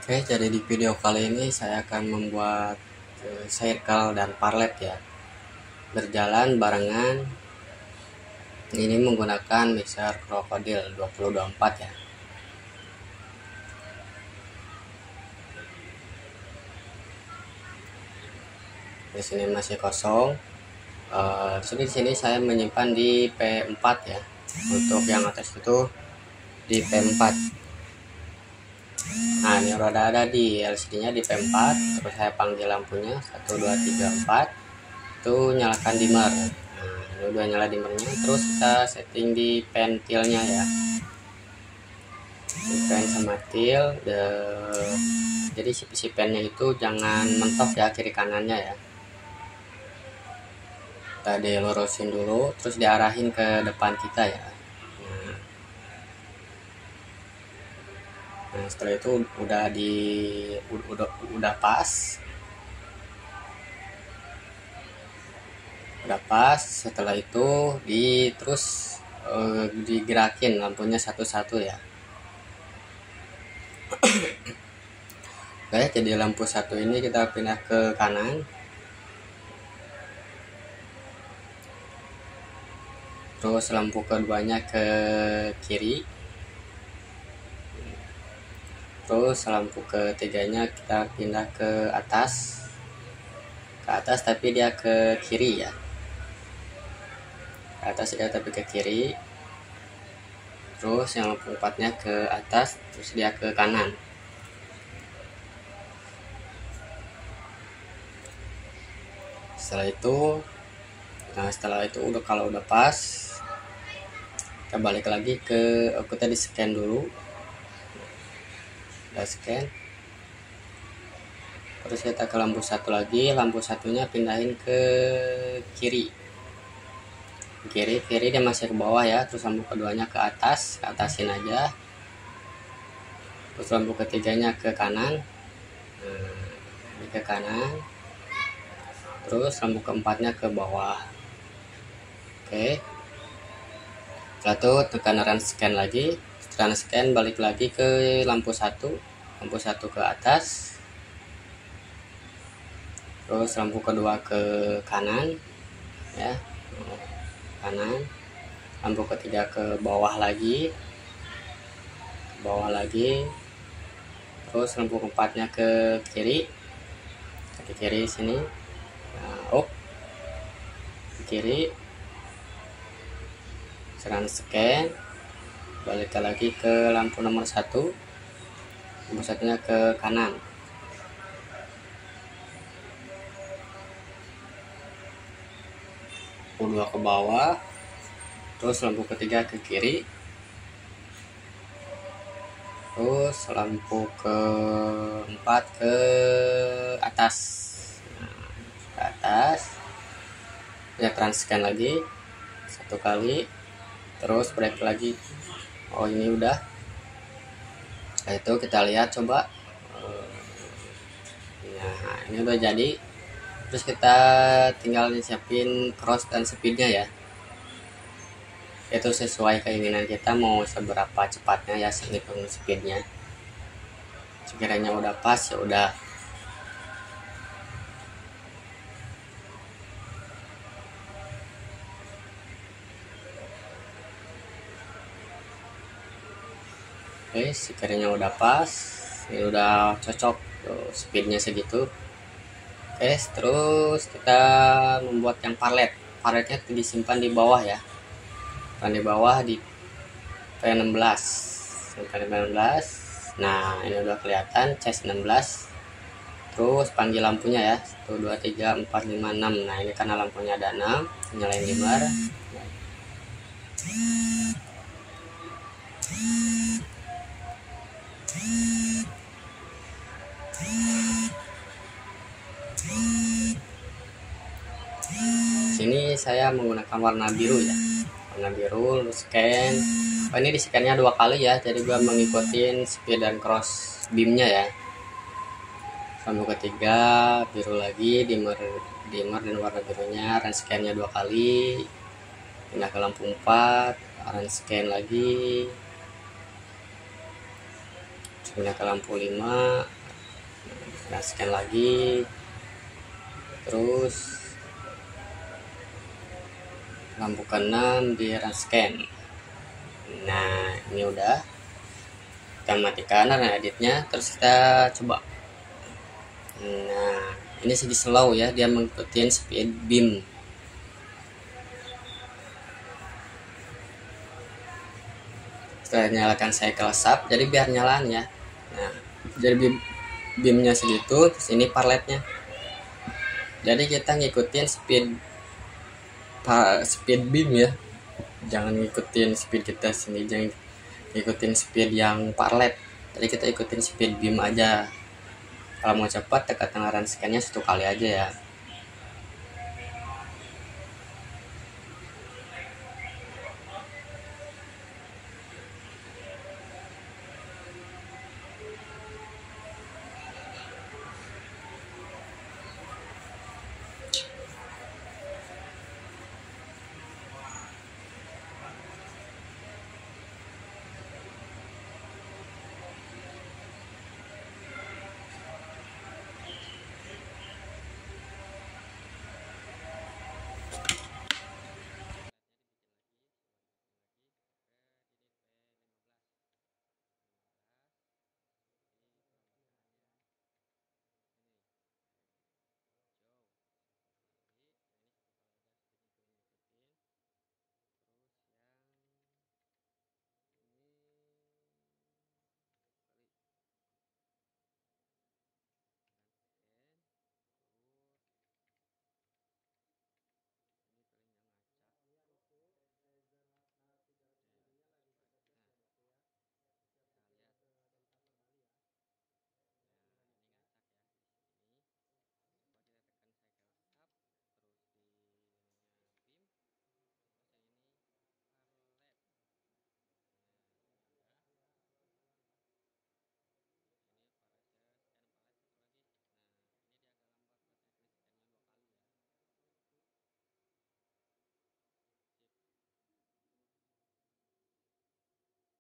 Oke, jadi di video kali ini saya akan membuat circle dan parlet ya. Berjalan barengan. Ini menggunakan mixer Crocodile 2024 ya. Di sini masih kosong. Di sini saya menyimpan di P4 ya. Untuk yang atas itu di P4. Nah, ini udah ada di LCD-nya di P4. Terus saya panggil lampunya 1 2 3 4. Itu nyalakan dimmer. Ini udah nyala dimmernya. Terus kita setting di pentilnya ya. Di pen sama til. Jadi si pennya itu jangan mentok ya kiri kanannya ya. Kita dilurusin dulu, terus diarahin ke depan kita ya. Nah, setelah itu udah pas. Setelah itu terus digerakin lampunya satu-satu ya. Oke, jadi lampu satu ini kita pindah ke kanan. Terus lampu keduanya ke kiri. Terus lampu ketiganya kita pindah ke atas. Tapi dia ke kiri ya. Ke atas dia tapi ke kiri. Terus yang lampu empatnya ke atas, terus dia ke kanan. Setelah itu kalau udah pas, kita balik lagi kita di scan dulu. Udah scan. Terus kita ke lampu satu lagi, lampu satunya pindahin ke kiri. Kiri dia masih ke bawah ya. Terus lampu keduanya ke atasin aja. Terus lampu ketiganya ke kanan. Ini ke kanan. Terus lampu keempatnya ke bawah. Oke. Setelah itu tekan run scan lagi. Run scan balik lagi ke lampu satu ke atas. Terus lampu kedua ke kanan ya, kanan. Lampu ketiga ke bawah lagi, terus lampu keempatnya ke kiri sini. Nah, ke kiri. Run scan, balik lagi ke lampu nomor satu. Lampu satunya ke kanan. Lampu dua ke bawah. Terus lampu ketiga ke kiri. Terus lampu keempat ke atas. Ke atas. Ya, transcan lagi satu kali. Terus break lagi. Ini udah. Nah, itu kita lihat coba. Nah, ini udah jadi. Terus kita tinggal siapin cross dan speednya ya. Itu sesuai keinginan kita mau seberapa cepatnya ya, hitung speednya. Sekiranya udah pas ya udah. Oke, sekiranya udah pas, ini udah cocok tuh, speednya segitu. Oke, terus kita membuat yang parletnya disimpan di bawah ya. Di bawah di P16. Nah, ini udah kelihatan C16. Terus panggil lampunya ya, 1 2 3 4 5 6. Nah, ini karena lampunya ada 6, nyalain dimmer. Sini saya menggunakan warna biru ya. Warna biru, scan. Ini di scan-nya 2 kali ya, jadi gua mengikutin speed dan cross beamnya ya. Lampu ketiga biru lagi, dimmer dan warna birunya, run scan-nya 2 kali. Pindah ke lampu 4, run scan lagi. menggunakan lampu 5, nah scan lagi, terus lampu ke-6 di run scan. Nah ini udah, kita matikan run editnya, terus kita coba. Nah ini segi slow ya, dia mengikuti speed beam. Setelah nyalakan cycle sub, jadi biar nyalan ya. Nah jadi beamnya segitu, terus ini parletnya. Jadi kita ngikutin speed beam ya, jangan ngikutin speed kita sini, jangan ngikutin speed yang parlet. Jadi kita ikutin speed beam aja. Kalau mau cepat tekan run scan-nya 1 kali aja ya.